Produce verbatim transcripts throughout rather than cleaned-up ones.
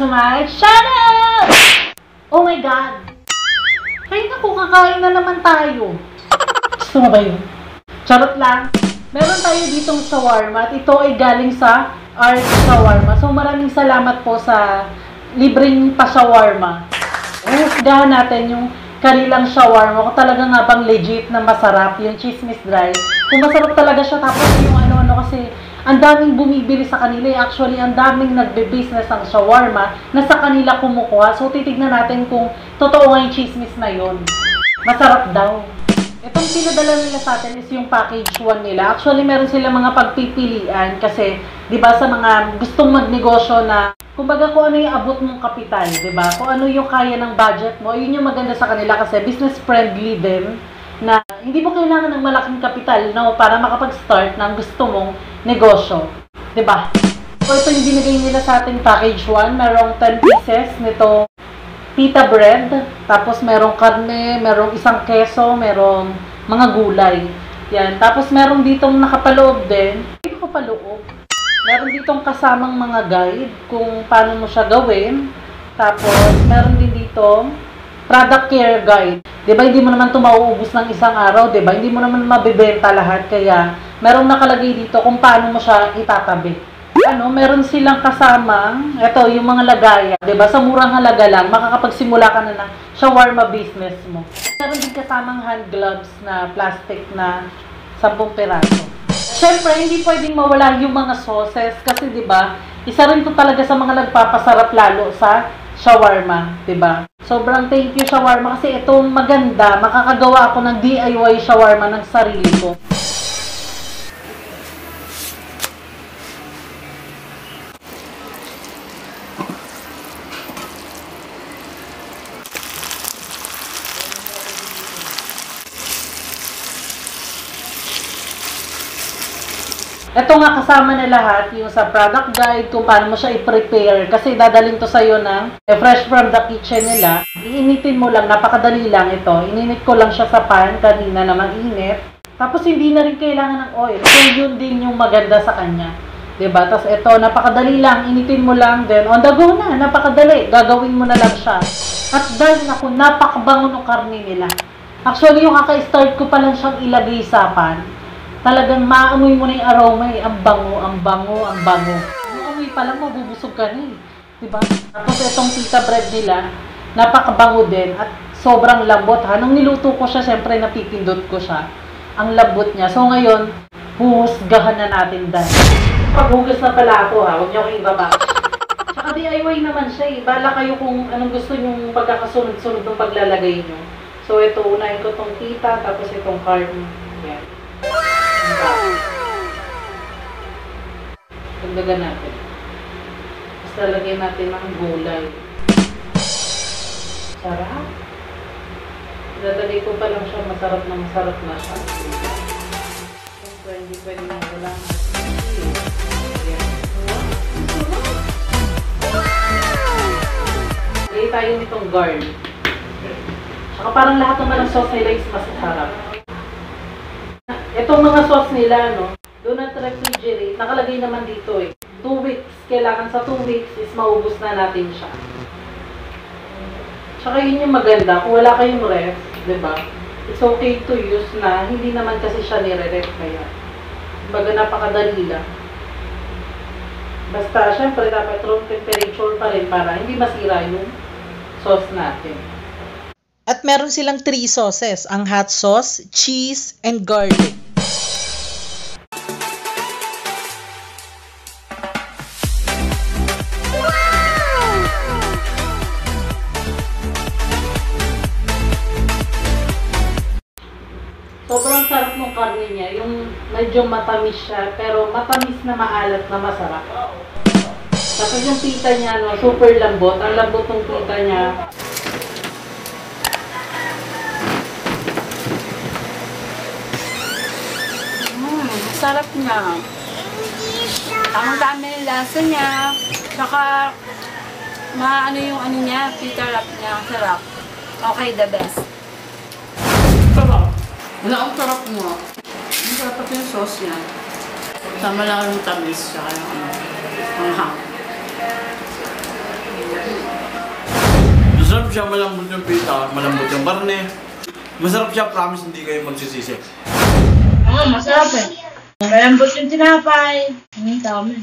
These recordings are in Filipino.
to my channel! Oh my God! Ay naku, kakain na naman tayo. Gusto mo ba yun? Charot lang. Meron tayo ditong shawarma at ito ay galing sa Art Shawarma. So maraming salamat po sa libreng pa-shawarma. Husgahan natin yung kanilang shawarma. Kung talaga nga bang legit na masarap, yung chismis dry. Kung masarap talaga siya, tapos yung ano-ano kasi ang daming bumibili sa kanila. Actually, ang daming nagbe-business ng shawarma na sa kanila kumukuha. So, titignan natin kung totoo nga yung chismis na yun. Masarap daw. Itong pinadala nila sa atin is yung package one nila. Actually, meron sila mga pagpipilian kasi, di ba, sa mga gustong magnegosyo na, kumbaga kung ano yung abot mong kapital, di ba? Kung ano yung kaya ng budget mo, yun yung maganda sa kanila kasi business friendly din na hindi mo kailangan ng malaking kapital no, para makapag-start ng gusto mong negosyo. Diba? So, ito yung binigay nila sa ating package one. Merong ten pieces nito pita bread. Tapos, merong karne, merong isang keso, merong mga gulay. Yan. Tapos, merong ditong nakapaloob din. Hindi ko paloob. Meron ditong kasamang mga guide kung paano mo siya gawin. Tapos, meron din ditong product care guide. Diba, hindi mo naman ito mauubos ng isang araw, diba? Hindi mo naman mabibenta lahat, kaya merong nakalagay dito kung paano mo siya itatabi. Ano, meron silang kasamang, eto, yung mga lagayan, diba? Sa murang halaga lang, makakapagsimula ka na ng shawarma business mo. Meron din kasamang hand gloves na plastic na sampung piraso. Siyempre, hindi pwedeng mawala yung mga sauces kasi, diba, isa rin to talaga sa mga nagpapasarap lalo sa shawarma, diba? Sobrang thank you shawarma kasi itong maganda, makakagawa ako ng D I Y shawarma ng sarili ko. Ito nga kasama na lahat, yung sa product guide, kung paano mo siya i-prepare. Kasi dadalhin to sa'yo ng eh, fresh from the kitchen nila. Iinitin mo lang, napakadali lang ito. Ininit ko lang siya sa pan kanina na mainit. Tapos hindi na rin kailangan ng oil. So yun din yung maganda sa kanya. Diba? Tapos ito, napakadali lang. Initin mo lang, then on the go na. Napakadali. Gagawin mo na lang siya. At dahil ako, napakabango ng karne nila. Actually, yung kaka-start ko pa lang siyang ilagay sa pan. Talagang maamoy mo na yung aroma eh. Ang bango, ang bango, ang bango. Yung amoy pa lang, mabubusog ka na eh. Diba? Tapos itong pita bread nila, napakabango din at sobrang lambot ha. Nung niluto ko siya, syempre napipindot ko siya. Ang lambot niya. So ngayon, huhusgahan na natin dahil. Paghugas na pala ako ha, huwag niyo akong ibaba. Tsaka D I Y naman siya eh. Bala kayo kung anong gusto nyong pagkakasunod-sunod ng paglalagay nyo. So ito, unahin ko itong pita, tapos itong carne. Yan. Dagdagan natin. Tapos lalagyan natin ng gulay. Sarap. Dadagay ko pa lang siya. Masarap na masarap na siya. Siyempre, hindi pwede nang wala. Lagay tayo nitong garlic. Saka parang lahat naman ng sauce nila is masarap. Itong mga sauce nila, no, do not refrigerate. Nakalagay naman dito eh. Two weeks. Kailangan sa two weeks is maubos na natin siya. Tsaka yun yung maganda. Kung wala kayong ref, diba? It's okay to use na. Hindi naman kasi siya nire-ref kaya. Baga napakadali lang. Basta, syempre, dapat room temperature pa rin para hindi masira yung sauce natin. At meron silang three sauces, ang hot sauce, cheese, and garlic. Sobrang sarap ng karne niya, yung medyo matamis siya, pero matamis na maalat na masarap. Tapos yung pita niya, no, super lambot. Ang lambot ng pita niya. Sarap niya. Ang dami ng lasa niya. Saka, maano yung ano niya, pita wrap niya. Sarap. Okay, the best. Sarap. Wala ang sarap mo. Ang sarap pati yung sauce niya. Tama lang yung tamis. Saka yung ano. Ang hang. Masarap siya, malambot yung pita, malambot yung karne. Masarap siya, promise hindi kayo magsisisi. Oo, masarap eh. Malambot yung tinapay. Ang dami.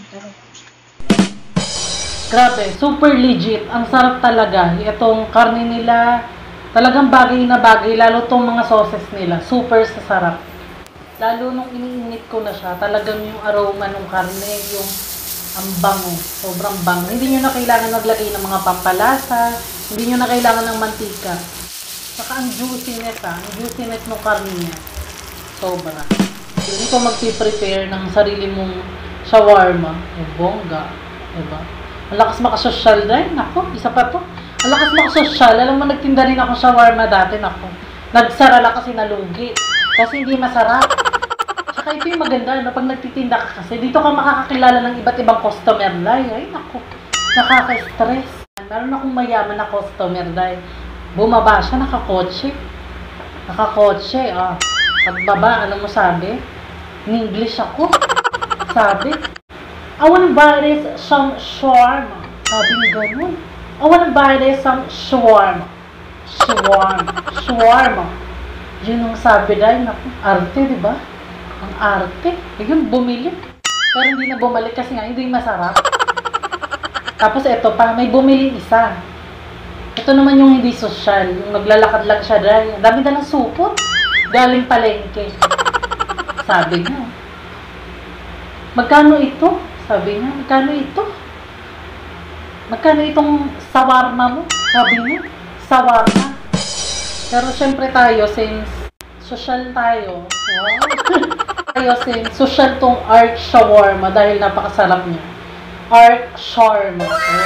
Grabe, super legit. Ang sarap talaga. Itong karne nila, talagang bagay na bagay. Lalo tong mga sauces nila. Super sasarap. Lalo nung iniinit ko na siya, talagang yung aroma ng karne, yung ang bango. Sobrang bango. Hindi nyo na kailangan maglagay ng mga pampalasa. Hindi nyo na kailangan ng mantika. Saka ang juiciness ah. Ang juiciness ng karne niya. Sobra. Hindi ko magpiprepare ng sarili mong shawarma. O bongga. Diba? Ang lakas makasosyal din. Ako, isa pa to. Ang lakas makasosyal. Alam mo, nagtinda rin ako shawarma dati. Ako. Nagsara lang kasi nalugi. Kasi hindi masarap. Tsaka ito yung maganda. No? Pag nagtitinda ka kasi, dito ka makakakilala ng iba't ibang customer. Ay, ay, naku. Nakaka-stress. Meron akong mayaman na customer dahil bumaba siya, nakakotse. Nakakotse, ah. Pagbaba, ano mo sabi? In English ako. Sabi, I wanna buy this some shawarma. Sabi ni ganun. I wanna buy this some shawarma. Shawarma. Shawarma. Yun ang sabi dahil, naku, arte, di ba? Ang arte. Ayun, bumili. Pero hindi na bumalik kasi nga, hindi masarap. Tapos ito pa, may bumili isa. Ito naman yung hindi social. Yung naglalakad lang siya dahil. Dami na ng supot. Galing palengke. Sabi niya. Magkano ito? Sabi niya, magkano ito? Magkano itong sawarma mo? Sabi niya, sawarma. Pero syempre tayo, since social tayo, wow. tayo since social tong art shawarma dahil napakasarap niya. Art shawarma.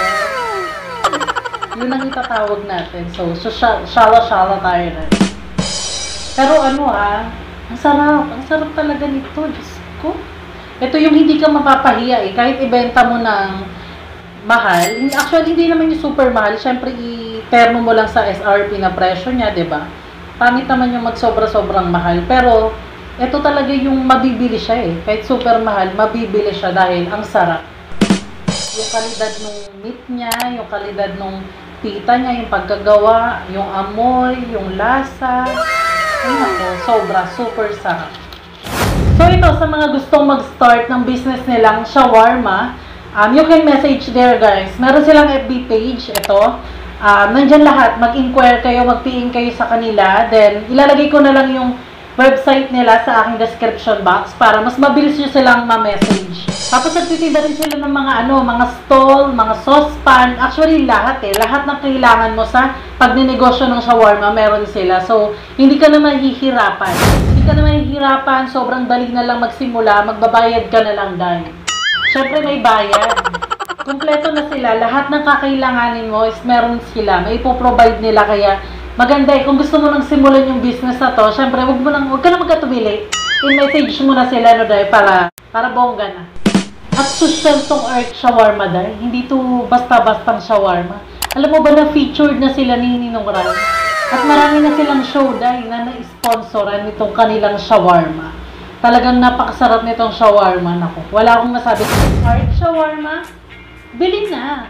Oh. Yun ang itatawag natin. So, so shala-shala tayo na. Pero ano ah, ang sarap. Ang sarap talaga nito. Diyos ko. Ito yung hindi ka mapapahiya eh. Kahit ibenta mo ng mahal. Actually, hindi naman yung super mahal. Siyempre, i-termo mo lang sa S R P na presyo niya, diba? Pangit naman yung magsobra-sobrang mahal. Pero, ito talaga yung mabibili siya eh. Kahit super mahal, mabibili siya dahil ang sarap. Yung kalidad ng meat niya, yung kalidad ng pita niya, yung pagkagawa, yung amoy, yung lasa. Ay nako, sobra, super sarap. So ito, sa mga gustong mag-start ng business nilang shawarma, um, you can message there guys. Meron silang F B page, ito. Um, nandyan lahat, mag-inquire kayo, mag-P M kayo sa kanila. Then, ilalagay ko na lang yung website nila sa aking description box para mas mabilis nyo silang ma-message. Tapos nagtitinda rin sila ng mga ano, mga stall, mga saucepan, actually lahat eh, lahat ng kailangan mo sa pagninegosyo ng shawarma, meron sila. So, hindi ka na mahihirapan. Hindi ka na mahihirapan, sobrang dali na lang magsimula, magbabayad ka na lang dahil. Syempre may bayad. Kompleto na sila, lahat ng kakailanganin mo is meron sila, may ipoprovide nila kaya maganda eh, kung gusto mo nang simulan yung business na to, syempre, wag mo nang, wag ka na magkatubili. I-message mo na sila, no, dahil, para, para bongga na. At social tong Art Shawarma, dahil, hindi to basta-bastang shawarma. Alam mo ba na featured na sila ni Ninong Rai? At marami na silang show, dahil, na na-sponsoran nitong kanilang shawarma. Talagang napakasarap nitong shawarma. Naku, wala akong masabi. Art Shawarma, bili na.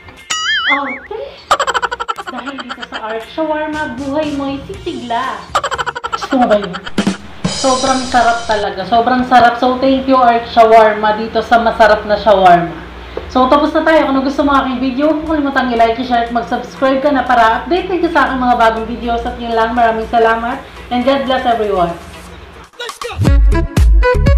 Okay. Dahil dito sa Art Shawarma, buhay mo'y sisigla. Gusto mo ba yun? Sobrang sarap talaga. Sobrang sarap. So, thank you Art Shawarma dito sa masarap na shawarma. So, tapos na tayo. Kung gusto mo aking video, huwag kalimutang i-like, i-share at mag-subscribe ka na para update ka sa aking mga bagong videos. At yun lang, maraming salamat. And God bless everyone. Let's go!